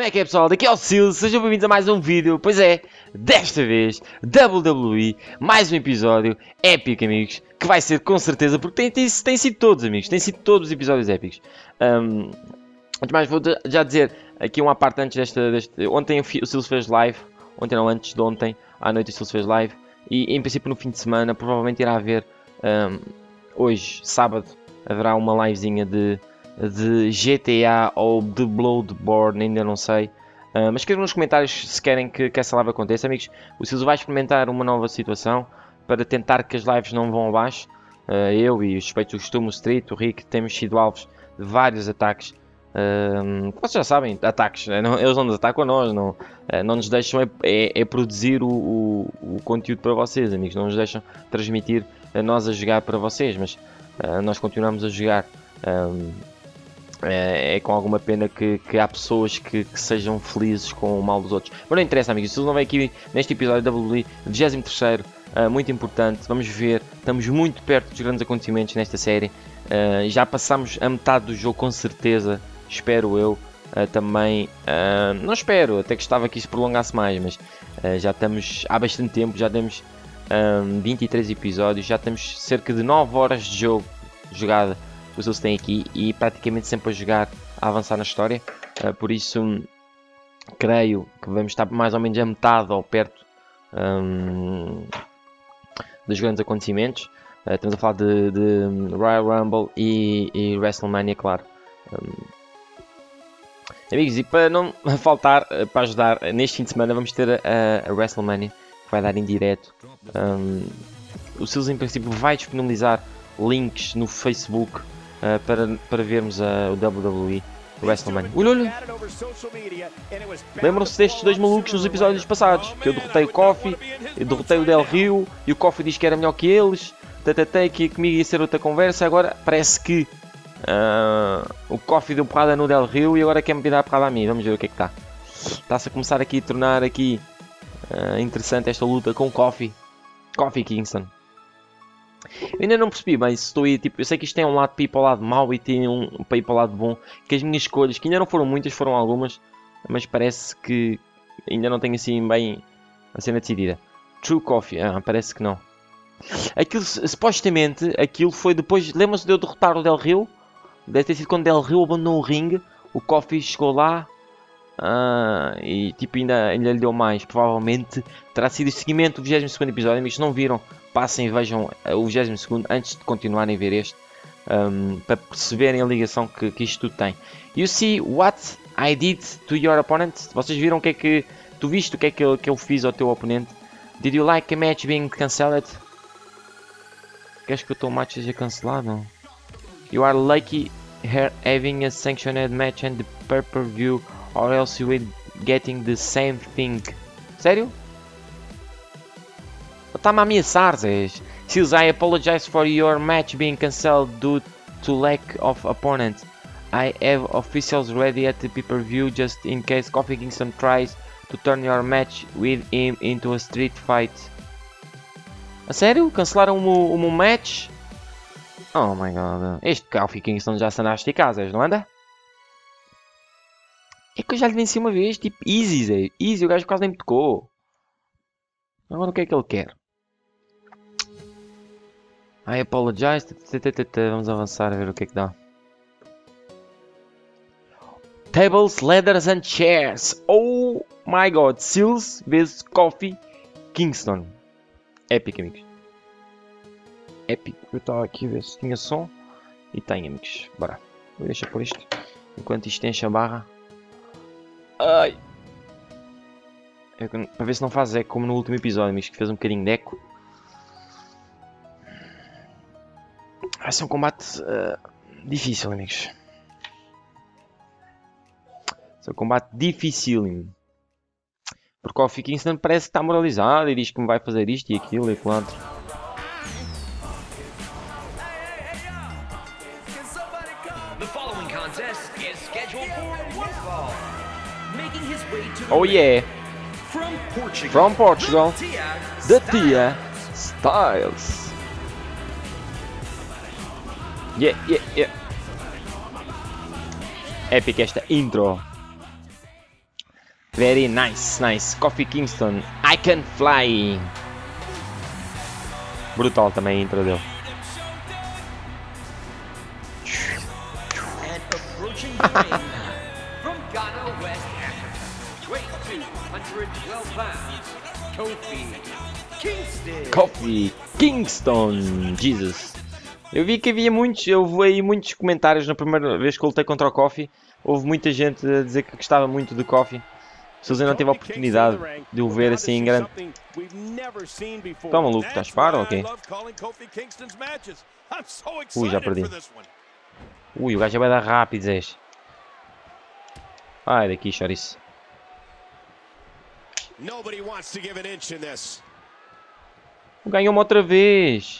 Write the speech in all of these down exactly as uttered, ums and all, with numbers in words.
Como é que é, pessoal? Daqui é o Sil, sejam bem-vindos a mais um vídeo. Pois é, desta vez W W E, mais um episódio épico, amigos, que vai ser com certeza, porque tem, tem, tem sido todos, amigos, tem sido todos os episódios épicos. Um, antes de mais, vou já dizer aqui uma parte antes desta, deste, ontem o Sil fez live, ontem não, antes de ontem, à noite o Sil fez live, e em princípio no fim de semana, provavelmente irá haver, um, hoje, sábado, haverá uma livezinha de... de G T A ou de Bloodborne, ainda não sei. Uh, mas escrevam nos comentários se querem que, que essa live aconteça, amigos. O Silvio vai experimentar uma nova situação para tentar que as lives não vão abaixo. Uh, eu e os suspeitos do costume, o Street, o Rick, temos sido alvos de vários ataques. Uh, vocês já sabem, ataques, né? Não, eles não nos atacam a nós, não, uh, não nos deixam é, é, é produzir o, o, o conteúdo para vocês, amigos. Não nos deixam transmitir a nós a jogar para vocês, mas uh, nós continuamos a jogar. Um, É, é com alguma pena que, que há pessoas que, que sejam felizes com o mal dos outros. Mas não interessa, amigos. Se não vem aqui neste episódio da W W E, vigésimo terceiro, uh, muito importante. Vamos ver, estamos muito perto dos grandes acontecimentos nesta série. Uh, já passamos a metade do jogo, com certeza. Espero eu. Uh, também, uh, não espero, até gostava que isso prolongasse mais, mas uh, já estamos há bastante tempo. Já temos um, vinte e três episódios, já temos cerca de nove horas de jogo jogada. Os eles têm aqui e praticamente sempre a jogar, a avançar na história, uh, por isso um, creio que vamos estar mais ou menos a metade ou perto um, dos grandes acontecimentos. Uh, estamos a falar de, de Royal Rumble e, e WrestleMania, claro. Um, amigos, e para não faltar, uh, para ajudar, uh, neste fim de semana vamos ter a, a WrestleMania, que vai dar em direto. Um, o Silas em princípio vai disponibilizar links no Facebook. Uh, para, para vermos uh, o W W E WrestleMania. Olha, olha! Lembram-se destes dois malucos nos episódios passados? Que eu derrotei o Kofi, eu derrotei o Del Rio e o Kofi diz que era melhor que eles. Tatatei que comigo ia ser outra conversa. Agora parece que uh, o Kofi deu porrada no Del Rio e agora quer-me dar porrada a mim. Vamos ver o que é que está. Está-se a começar aqui a tornar aqui uh, interessante esta luta com o Kofi. Kofi Kingston. Eu ainda não percebi bem se estou aí, tipo, eu sei que isto tem um lado para ir para o lado mau e tem um para ir para o lado bom, que as minhas escolhas, que ainda não foram muitas, foram algumas, mas parece que ainda não tenho assim bem a cena decidida. True Coffee, ah, parece que não. Aquilo, supostamente, aquilo foi depois, lembram-se de eu derrotar o Del Rio? Deve ter sido quando Del Rio abandonou o ringue, o Coffee chegou lá, ah, e tipo, ainda, ainda lhe deu mais, provavelmente terá sido o seguimento do vigésimo segundo episódio, amigos, se não viram, passem e vejam o vigésimo segundo antes de continuarem a ver este, um, para perceberem a ligação que, que isto tudo tem. You see what I did to your opponent? Vocês viram o que é que tu viste, o que é que eu, que eu fiz ao teu oponente? Did you like a match being cancelled? Queres que o teu match seja cancelado? You are lucky here having a sanctioned match and the pay-per-view, or else you will getting the same thing. Sério? Está-me a ameaçar, Zé. Seals, I apologize for your match being cancelled due to lack of opponent. I have officials ready at the pay-per-view just in case Kofi Kingston tries to turn your match with him into a street fight. A sério? Cancelaram o meu match? Oh my god. Este Kofi Kingston já se anda a esticar, Zé, não anda? É que eu já lhe venci uma vez, tipo, easy, Zé. Easy, o gajo quase nem me tocou. Agora o que é que ele quer? I apologize. Vamos avançar a ver o que é que dá. Tables, ladders and chairs. Oh my god. Seals vezes Kofi Kingston. Épico, amigos. Épico. Eu estava aqui a ver se tinha som. E tem, amigos. Bora. Vou deixar por isto. Enquanto isto enche a barra. Ai. É, para ver se não faz eco como no último episódio, amigos, que fez um bocadinho de eco. Vai ser um combate uh, difícil, amigos. Vai ser um combate dificílimo. Porque o Kofi Kingston parece que está moralizado e diz que me vai fazer isto e aquilo e aquilo outro. Oh yeah! From Portugal, From Portugal, the the Tia Styles. Yeah, yeah, yeah. Épica esta intro. Very nice, nice. Kofi Kingston, I can fly. Brutal também a intro dele. And approaching the ring from Ghana, West Africa, weighing two hundred twelve pounds, Kofi Kingston. Kofi Kingston, Jesus. Eu vi que havia muitos, eu vi aí muitos comentários na primeira vez que eu lutei contra o Kofi. Houve muita gente a dizer que gostava muito do Kofi. Se você não teve a oportunidade de o ver assim em grande... Tá maluco, estás para ou ok? Ui, já perdi. Ui, o gajo vai dar rápido, Zés. Ai, daqui, chorice. Ganhou-me outra vez.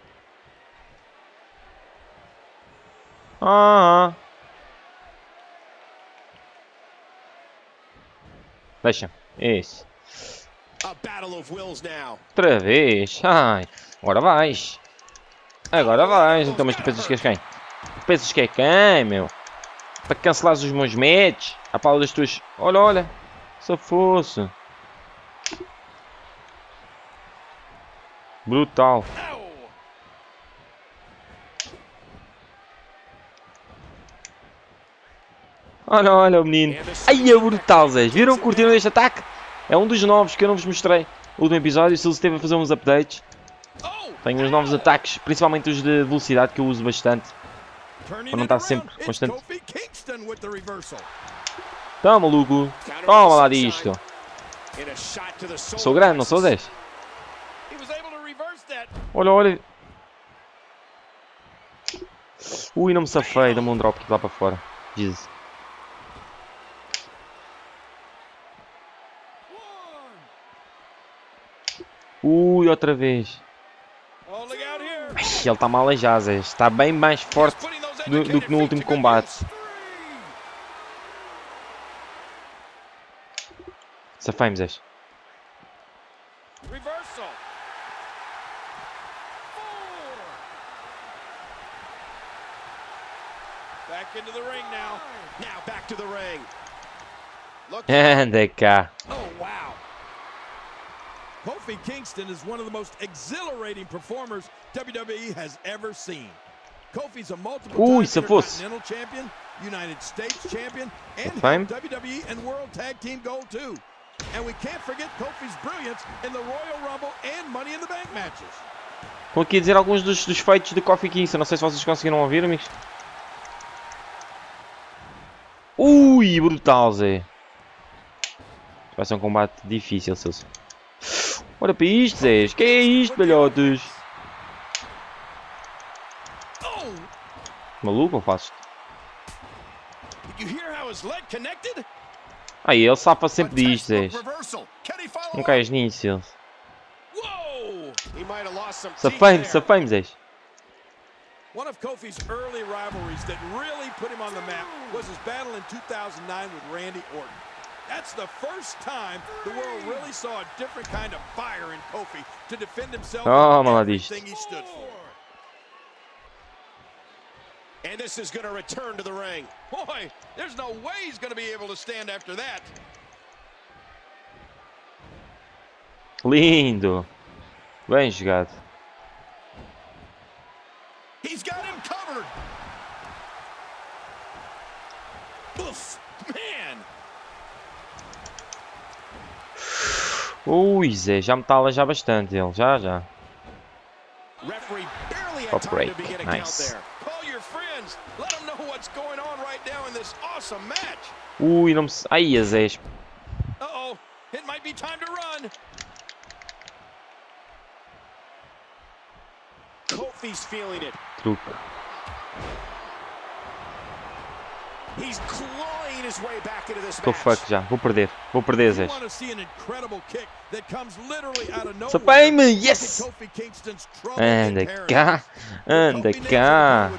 Ah, deixa. Isso. Outra vez. Ai. Agora vais. Agora vais. Então, mas tu pensas que és quem? Tu pensas que é quem, meu? Para cancelares os meus matches? A pala das tuas... Olha, olha. Se fosse. Brutal. Olha, olha o menino. Ai, é brutal, Zé. Viram que curtiram este ataque? É um dos novos que eu não vos mostrei no último episódio. Se ele esteve a fazer uns updates. Tenho os novos ataques, principalmente os de velocidade, que eu uso bastante. Para não estar sempre constante. Toma, maluco. Toma lá disto. Sou grande, não sou dez. Olha, olha. Ui, não me safei. Dá-me um drop aqui lá para fora. Jesus. Ui, outra vez. Ai, ele está mal já, Zé. Está bem mais forte do, do que no último combate. Safei-me, Zé. Anda cá. Kofi Kingston is one of the most exhilarating performers W W E has ever seen. Kofi's a multiple-time Intercontinental Champion, United States Champion, and held W W E and World Tag Team Gold too. And we can't forget Kofi's brilliance in the Royal Rumble and Money in the Bank matches. Estou aqui a dizer alguns dos, dos feitos de Kofi Kingston. Não sei se vocês conseguiram ouvir, amigos. Ui, brutal, Zé. Vai ser um combate difícil, seus. Olha para isto, Zé. Que é isto, velhotes? Maluco ou fazes? Aí, ele safa sempre disto, Zé. Não caias nisso. Safei-me, safei-me, Zé. One of Kofi's early rivalries that really put him on the map was his battle in two thousand nine with Randy Orton. That's the first time the world really saw a different kind of fire in Kofi to defend himself oh, and everything he stood for. And this is going to return to the ring. Boy, there's no way he's going to be able to stand after that. Lindo. Bem jogado. He's got him covered. Oof, man. Ui, Zé, já me está a alejar bastante ele, já, já. Top break, nice. Ui, não me... Ai, Zé. Truque. Estou fuck já, vou perder, vou perder, Zé. Safei-me, yes! Anda cá, anda cá.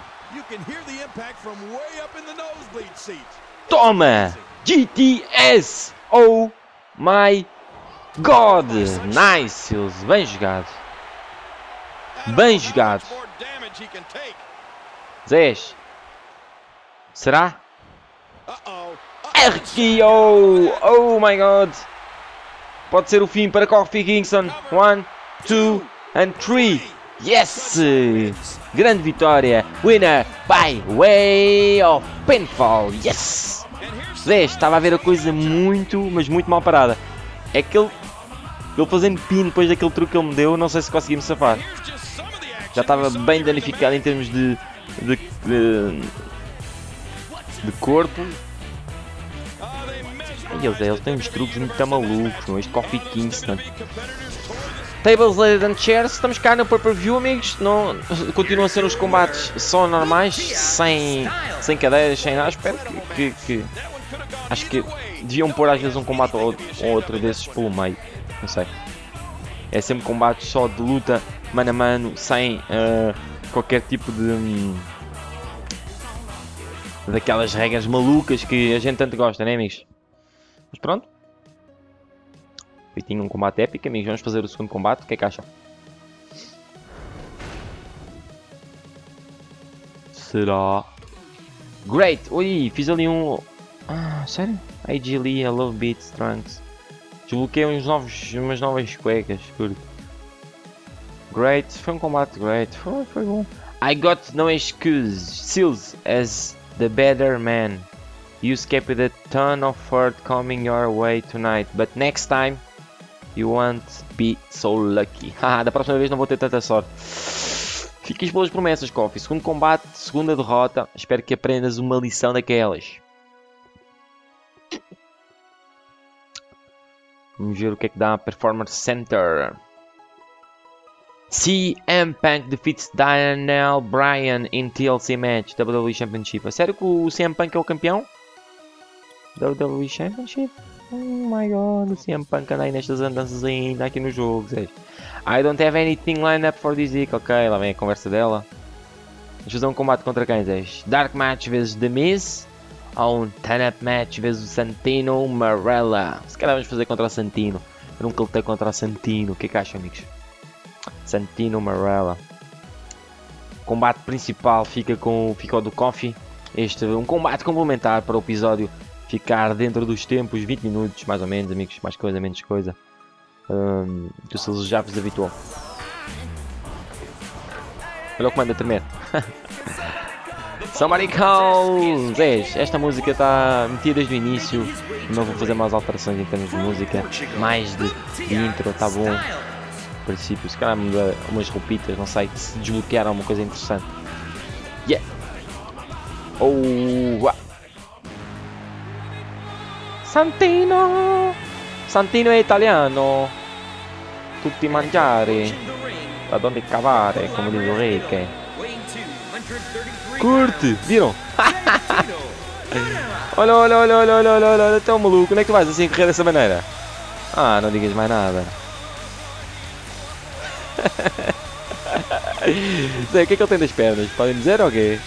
Toma! G T S! Oh my God! Nice, bem jogado. Bem jogado. Zés. Será? R K O! Oh my god! Pode ser o fim para Kofi Kingston. One, two, and three. Yes! Grande vitória. Winner by way of pinfall. Yes! Zé, estava a ver a coisa muito, mas muito mal parada. É que ele, ele fazendo pin depois daquele truque que ele me deu, não sei se conseguimos safar. Já estava bem danificado em termos de, de, de, de corpo. E eles, eles têm uns truques muito malucos, não? Este Kofi Kingston. Tables, Ladders and Chairs, estamos cá no pay-per-view, amigos. Não, continuam a ser os combates só normais, sem, sem cadeiras, sem nada. Espero que, que, que... Acho que deviam pôr às vezes um combate ou outro, ou outro desses pelo meio. Não sei. É sempre combates só de luta, mano a mano, sem uh, qualquer tipo de... Um, daquelas regras malucas que a gente tanto gosta, né, amigos? Mas pronto. E tinha um combate épico, amigos. Vamos fazer o segundo combate. O que é que acham? Será? Great! Ui, fiz ali um... Ah, sério? A G Lee, a Love Beats, Trunks. Desbloqueei uns novos, umas novas cuecas. Curto. Great. Foi um combate great. Foi, foi bom. I got no excuse. Seals as the better man. You escaped with a ton of hurt coming your way tonight. But next time... You won't be so lucky. Haha, da próxima vez não vou ter tanta sorte. Fiquem pelas promessas, Kofi. Segundo combate, segunda derrota. Espero que aprendas uma lição daquelas. Vamos ver o que é que dá a Performance Center. C M Punk defeats Daniel Bryan in T L C match. W W E Championship. A sério que o C M Punk é o campeão? W W E Championship? Oh my god, o C M Punk anda aí nestas andanças ainda aqui no jogo. Seja. I don't have anything lined up for this week. Ok, lá vem a conversa dela. Vamos fazer um combate contra quem, Zé? Dark Match vezes The Miz. Ou um Turn-Up Match vezes o Santino Marella. Se calhar vamos fazer contra o Santino. Eu nunca lutei contra o Santino. O que é que acham, amigos? Santino Marella. O combate principal fica com fica o do Kofi. Este é um combate complementar para o episódio ficar dentro dos tempos, vinte minutos mais ou menos, amigos, mais coisa, menos coisa. Um, que o Silas já vos habituou. Olha o comando a tremer. Somebody calls! Esta música está metida desde o início. Não vou fazer mais alterações em termos de música. Mais de, de intro, está bom. No princípio, se calhar muda umas roupitas, não sei, se desbloquear alguma coisa interessante. Yeah! Oh! Uah. Santino! Santino è italiano! Tutti mangiare! Da donde cavare, come diz o Reike. Curte! Viram? Olha, olha, olha, olha, olha, olha, olha, tão maluco, onde é que tu vais assim correr dessa maneira? Ah, não digas mais nada. Zé, o que é que ele tem das pernas? Podem dizer ou quê?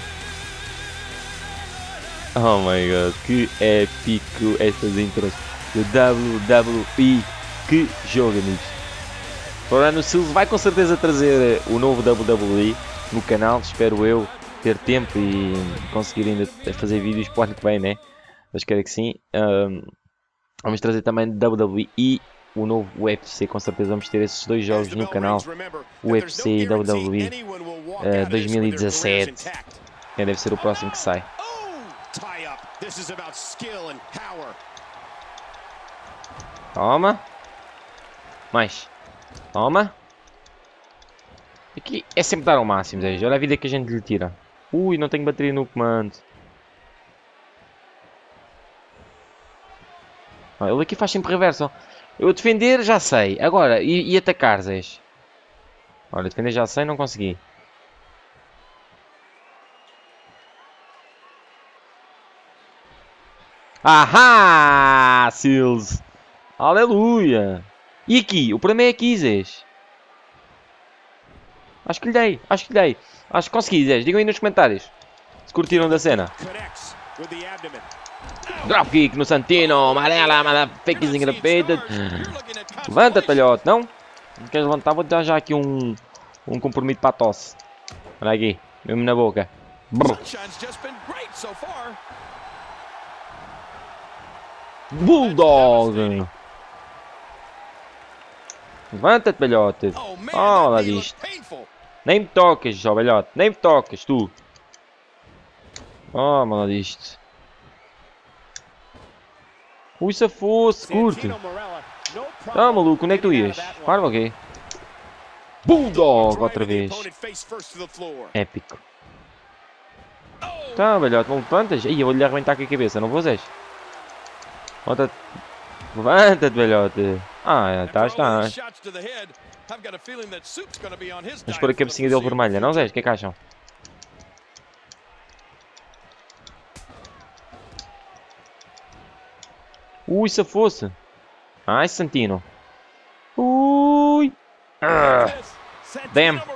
Oh my god, que épico estas intros do W W E. Que jogo, amigos. Agora no Sills vai com certeza trazer o novo W W E no canal, espero eu ter tempo e conseguir ainda fazer vídeos para o ano que vem, né? Mas quero que sim. Um, vamos trazer também W W E e o novo U F C, com certeza vamos ter esses dois jogos no canal. U F C e W W E uh, dois mil e dezassete, que deve ser o próximo que sai. Toma. Mais. Toma. Aqui é sempre dar ao máximo, Zé. Olha a vida que a gente lhe tira. Ui, não tenho bateria no comando. Ah, ele aqui faz sempre reverso. Eu defender já sei. Agora, e, e atacar, Zé? Olha, defender já sei, não consegui. Ahá! Seals! Aleluia! E aqui? O problema é aqui, Zé. Acho que lhe dei, acho que lhe dei. Acho que consegui, Zé. Digam aí nos comentários se curtiram da cena. Dropkick no Santino. Amarela, motherfucking repeated. Levanta, talhote, não? Não queres levantar? Vou dar já aqui um, um comprimido para a tosse. Olha aqui, mesmo na boca. Brr. Bulldog. Levanta-te, velhote. Oh, lá disto. Nem me tocas, ó velhote. Nem me tocas, tu. Oh, lá disto. Ui, se fosse, curto. Ah, maluco, onde é que tu ias? Para, ok. Bulldog, outra vez. Épico. Tá, velhote, não levantas? Ih, eu vou-lhe arrebentar com a cabeça, não vou, Zés? Levanta-te. Levanta-te, velhote. Ah, tá, está. Vamos pôr a cabecinha dele vermelha, não, Zés? O que é que acham? Ui, se fosse. Ai, Santino. Ui. Ah. Damn. O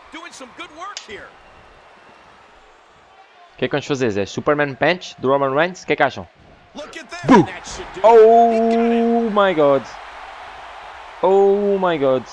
que é que vamos fazer, Zé? Superman Punch do Roman Reigns? O que é que acham? Boom. Oh my god. Oh my god.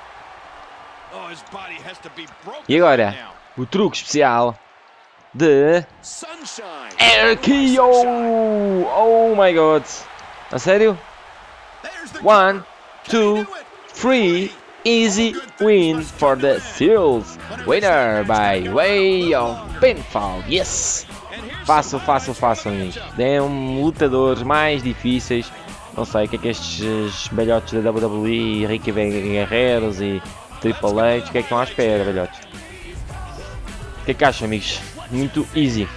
E agora? O truque especial de R K O. Oh my god. A sério? One, two, three. Easy win for the Seals. Winner by way of pinfall. Yes! Fácil, fácil, fácil, amigos. É um lutadores mais difíceis. Não sei o que é que estes velhotes da W W E, Ricky Guerreiros e Triple H, o que é que estão à espera, velhotes? O que é que acham, amigos? Muito easy.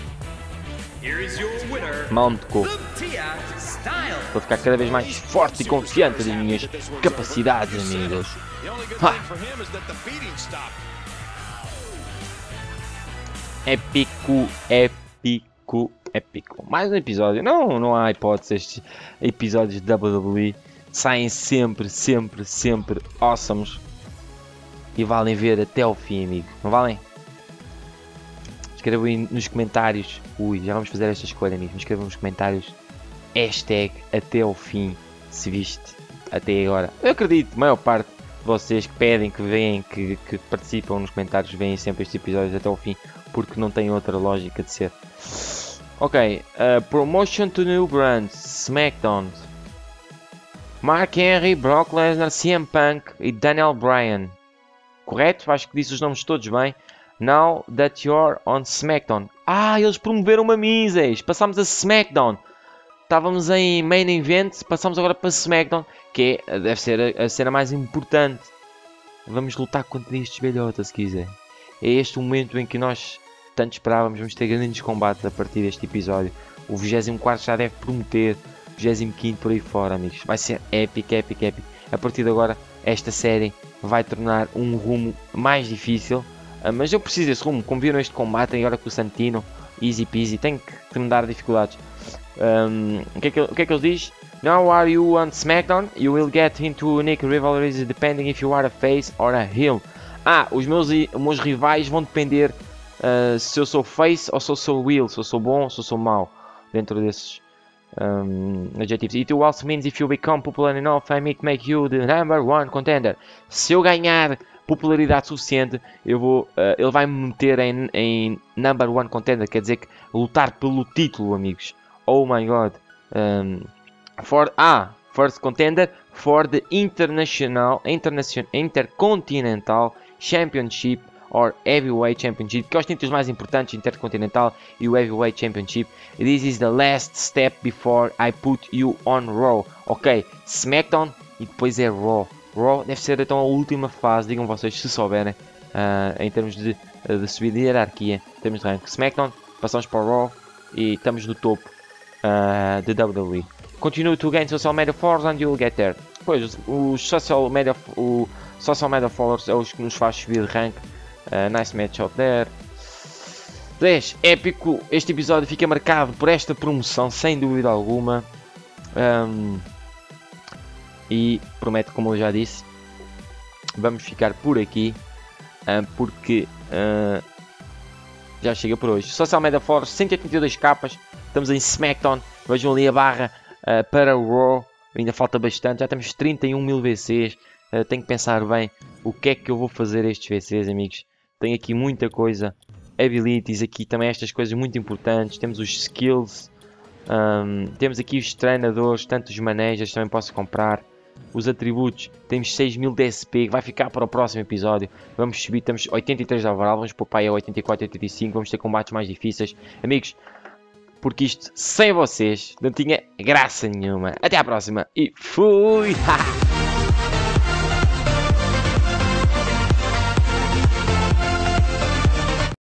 Mal me tocou. Vou ficar cada vez mais forte e confiante das minhas capacidades, amigos. Ha. Épico, épico, épico. Mais um episódio. Não, não há hipótese. Estes episódios de W W E saem sempre, sempre, sempre awesomes. E valem ver até ao fim, amigo. Não valem? Escrevam aí nos comentários. Ui, já vamos fazer esta escolha, amigo. Escrevam nos comentários. Hashtag até ao fim, se viste até agora. Eu acredito, a maior parte de vocês que pedem, que veem, que, que participam nos comentários, veem sempre estes episódios até ao fim, porque não tem outra lógica de ser. Ok, uh, promotion to new brands, SmackDown. Mark Henry, Brock Lesnar, C M Punk e Daniel Bryan. Correto? Acho que disse os nomes todos bem. Now that you're on SmackDown. Ah, eles promoveram-me a mim, Zés. Passámos a SmackDown. Estávamos em Main Event, passamos agora para SmackDown, que é, deve ser a, a cena mais importante. Vamos lutar contra estes velhotas, se quiser. É este o momento em que nós tanto esperávamos. Vamos ter grandes combates a partir deste episódio. O vigésimo quarto já deve prometer. vigésimo quinto por aí fora, amigos. Vai ser épico, épico, épico. A partir de agora, esta série vai tornar um rumo mais difícil. Mas eu preciso desse rumo. Como viram este combate agora com o Santino. Easy peasy. Tem que me dar dificuldades. Um, o, que é que, o que é que ele diz? Now are you on SmackDown? You will get into unique rivalries depending if you are a face or a heel. Ah, os meus, os meus rivais vão depender uh, se eu sou face ou se eu sou heel, se eu sou bom ou se eu sou mau. Dentro desses um, adjetivos. It also means if you become popular enough, I may make you the number one contender. Se eu ganhar popularidade suficiente, eu vou, uh, ele vai me meter em, em number one contender. Quer dizer que lutar pelo título, amigos. Oh my god. Um, for ah, first contender for the international, international, intercontinental championship or heavyweight championship, que é os títulos mais importantes, intercontinental e o heavyweight championship. This is the last step before I put you on Raw. Ok, SmackDown e depois é Raw. Raw deve ser então a última fase, digam vocês se souberem, uh, em termos de, de subida de hierarquia, em termos de rank. SmackDown, passamos para o Raw e estamos no topo. Uh, de W W E. Continue to gain social media followers and you'll get there. Pois, os social media, o social media followers é os que nos faz subir de rank. Uh, nice match out there. dez. Épico. Este episódio fica marcado por esta promoção, sem dúvida alguma. Um, e prometo, como eu já disse, vamos ficar por aqui. Uh, porque uh, já chega por hoje. Social media followers, cento e oitenta e dois capas. Estamos em SmackDown, vejam ali a barra uh, para o Raw, ainda falta bastante, já temos trinta e um mil V Cs, uh, tenho que pensar bem o que é que eu vou fazer a estes V Cs, amigos. Tenho aqui muita coisa, abilities, aqui também estas coisas muito importantes, temos os skills, Um, temos aqui os treinadores, tanto os managers, também posso comprar. Os atributos, temos seis mil de S P, que vai ficar para o próximo episódio. Vamos subir, temos oitenta e três de overall, vamos poupar aí a oitenta e quatro, oitenta e cinco, vamos ter combates mais difíceis. Amigos, porque isto, sem vocês, não tinha graça nenhuma. Até à próxima e fui!